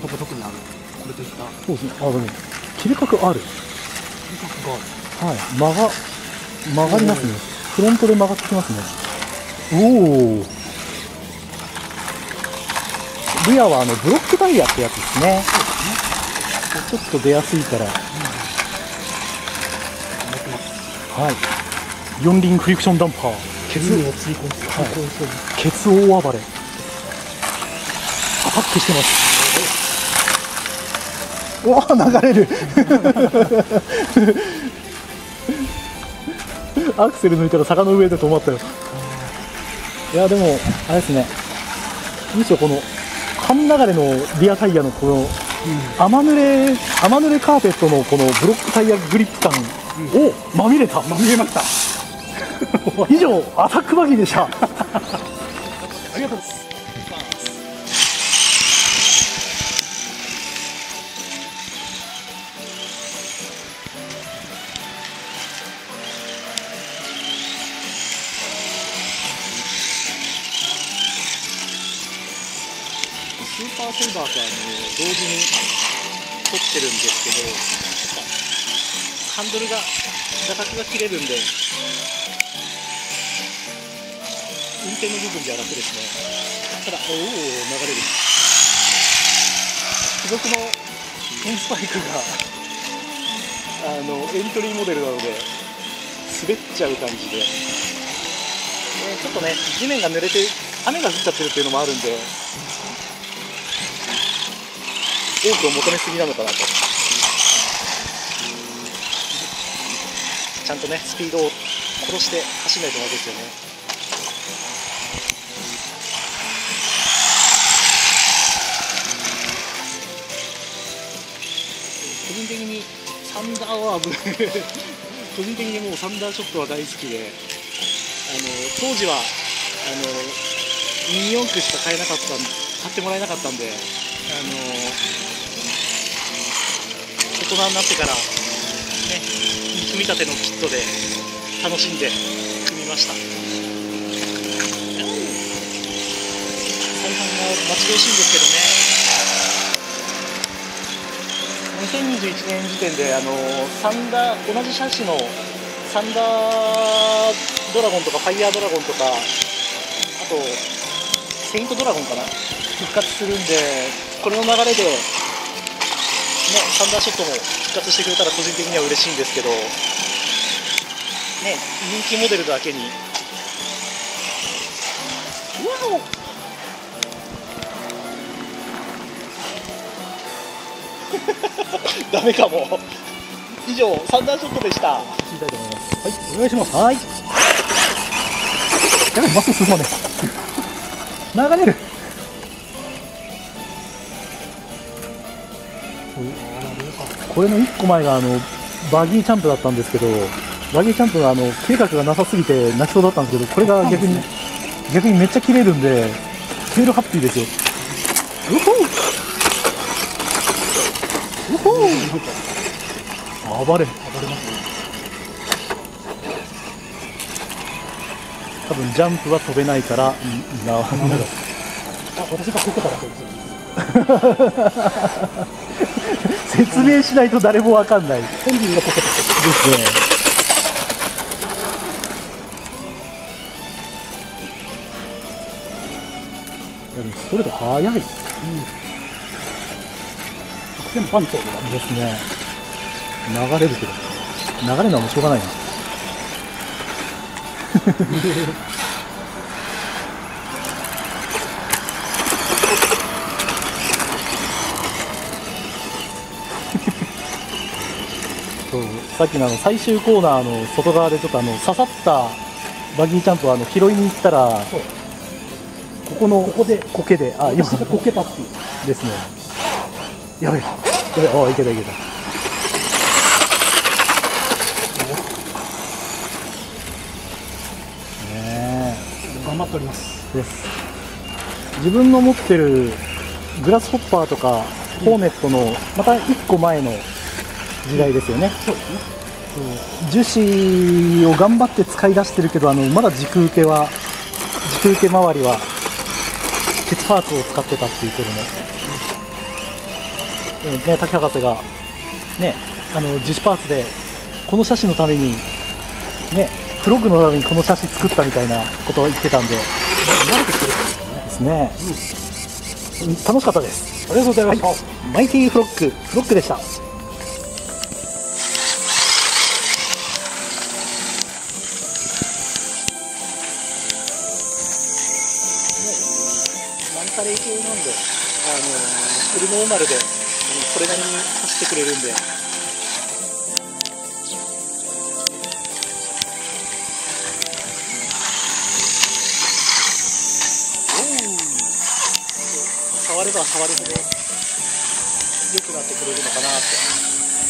とこ特にあるこれといった。 そうですね。切れ角ある。 切れ角がある。 はい。曲がりますね。フロントで曲がってきますね。おお。リアはブロックタイヤってやつですね。ちょっと出やすいから。はい。四輪フリクションダンパー。ケツ大暴れ。アタックしてます。おお、流れる。アクセル抜いたら坂の上で止まったよ。いやでもあれですね。むしろこの半流れのリアタイヤのこの雨濡れカーペットのこのブロックタイヤグリップ感、お、まみれました。以上アタックバギーでした。ありがとうございます。スーパーセルバーと同時に撮ってるんですけど、ハンドルが座角が切れるんで運転の部分では楽ですね。ただ流れる付属のエンスパイクがエントリーモデルなので滑っちゃう感じで、ちょっとね地面が濡れて雨が降っちゃってるっていうのもあるんで多くを求めすぎなのかなと。ちゃんとねスピードを殺して走らないとまずいですよね。個人的にサンダーは個人的にもうサンダーショットは大好きで、当時はミニ四駆しか買ってもらえなかったんで、大人になってからね組み立てのキットで楽しんで組みました。再販が待ち遠しいんですけどね、2021年時点でサンダー同じ車種のサンダードラゴンとかファイヤードラゴンとか、あとセイントドラゴンかな、復活するんで、これの流れでサンダーショットも復活してくれたら個人的には嬉しいんですけど、ね、人気モデルだけに。うわおダメかも。以上サンダーショットでした。はい、お願いします。はい。やばい、まっすぐ進まねえ。流れる。これの1個前がバギーチャンプだったんですけど、バギーチャンプが計画がなさすぎて泣きそうだったんですけど、これが逆にめっちゃ切れるんでテールハッピーですよ。うほうほう暴れますね。多分ジャンプは飛べないから私がここから説明しないと誰もわかんない。本人がポケットですね。いやでもストレート速い。でもパンチですね。流れるけど流れるのはもうしょうがないな。さっきの最終コーナーの外側でちょっと刺さったバギーチャンプを拾いに行ったら、ここで苔で今こけたっていうですね。やべえ、いけた。ねえ、頑張っておりますです。自分の持ってるグラスホッパーとかホーネットのまた1個前の時代ですよね。そうですね。樹脂を頑張って使い出してるけど、まだ軸受け周りは鉄パーツを使ってたっていうけども、 ね、竹博士がね、自主パーツでこの車種のためにね、フロッグのためにこの車種作ったみたいなことを言ってたんで、 慣れてきてるんですですね、楽しかったです。 ありがとうございました。 はい、マイティフロッグでした。マンタレイ系なんで、フルノーマルでそれなりに走ってくれるんで。触れば触るほど良くなってくれるのかなって。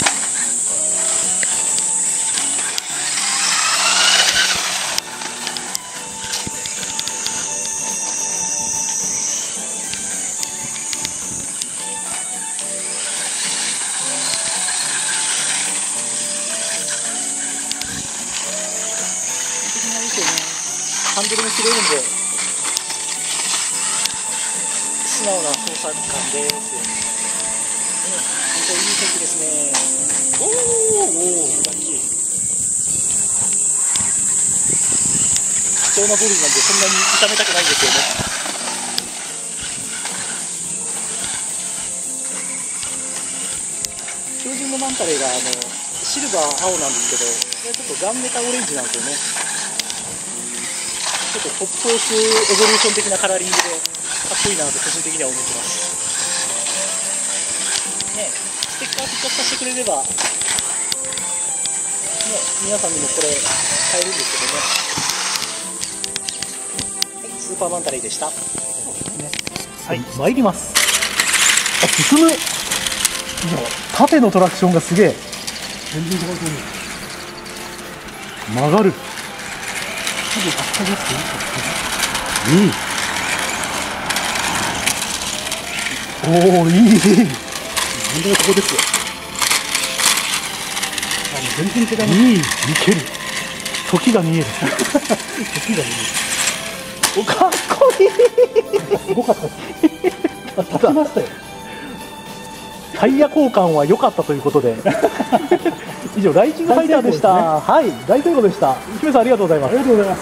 ハンドルも切れるんで素直な操作感です。本当にいい天気ですね。おー、ラッキー。貴重なボールなんでそんなに痛めたくないんですよね。標準のマンタレーがシルバー青なんですけど、これちょっとガンメタオレンジなんですよね。ちょっとトップフォースエボリューション的なカラーリングでかっこいいなと個人的には思ってます。ね、ステッカー復活させてくれれば、ね、皆さんにもこれ買えるんですけどね。はい、スーパーマンタレイでした。はい、参ります。あ、進む。いや、縦のトラクションがすげえ。 全然違うと思う。 曲がる。いい。おお、いい。 なんでここですよ。全然違います。 いい、いける。時が見える。 時が見える。 お、かっこいい。 すごかったです。立ちましたよ。 タイヤ交換は良かったということで。以上、ライジングファイターでした。はい、大成功でした。姫さん、ありがとうございます。 ありがとうございます。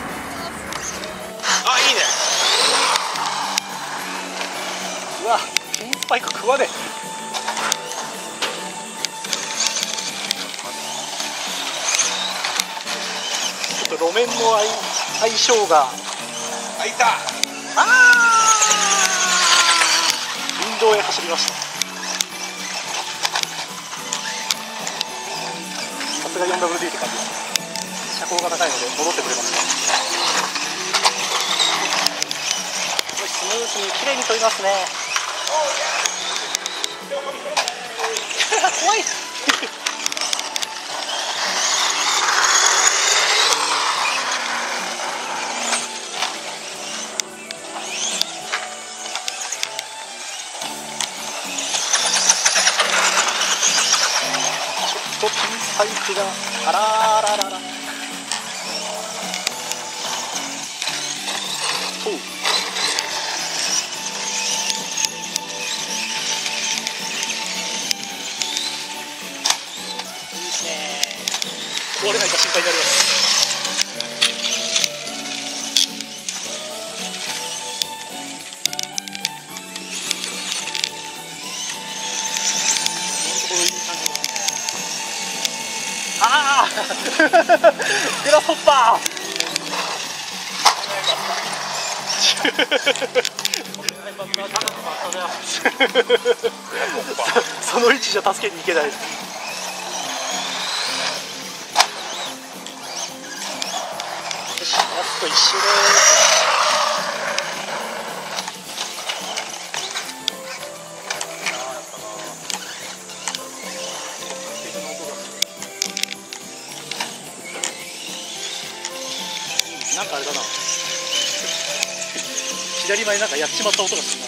あ、いいね。うわ、ピンスパイク食わねえ。ちょっと路面の相性が。あ、いた。林道へ走りました。さすが 4WD って感じです。車高が高いので戻ってくれました。スムーズに綺麗に飛びますね。怖い。ちょっとピンスパイクがあらららら。そう。壊れないか心配になります。ああグラスホッパーその位置じゃ助けに行けないです。ラスト1周です。なんかあれだな、左前なんかやっちまった音がするな。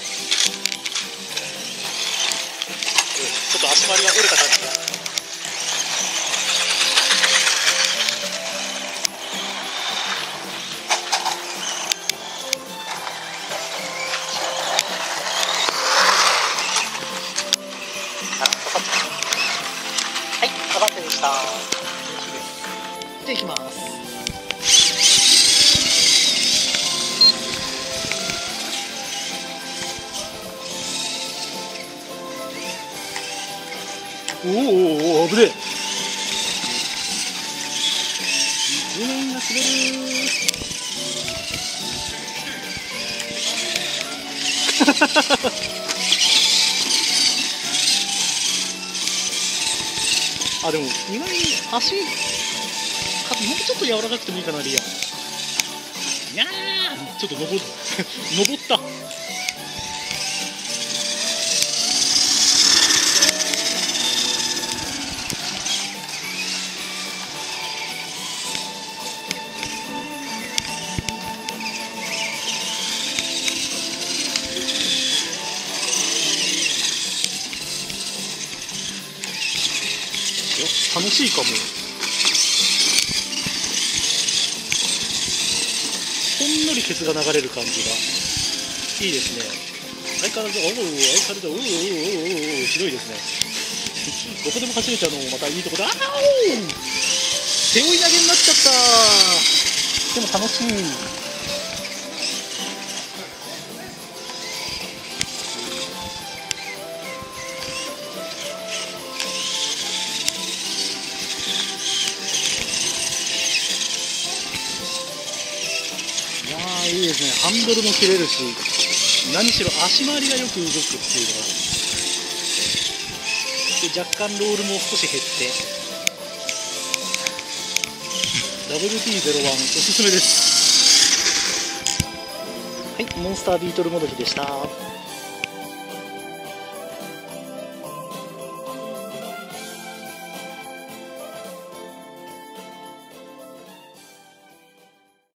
ちょっと足回りが折れた感じが。 したじゃあいきます。 おーおーおー、危ねえ。地面が滑るあ、でも意外に足もうちょっと柔らかくてもいいかな、リア。いやー、ちょっと登った楽しいかも。ほんのりケツが流れる感じがいいですね。相変わらず、ひどいですね。どこでも走れちゃうのもまたいいとこだ。背負い投げになっちゃった。でも楽しい。いいですね。ハンドルも切れるし、何しろ足回りがよく動くっていうのが、で若干ロールも少し減って、WT-01 おすすめです。はい、モンスタービートルもどきでした。